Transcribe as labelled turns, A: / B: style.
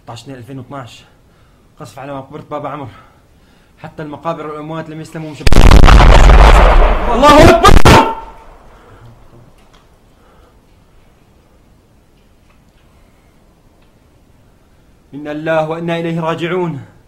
A: 13/2/2012 قصف على مقبرة بابا عمر. حتى المقابر والأموات لم يسلموا الله أكبر. إنا لله وإنا إليه راجعون.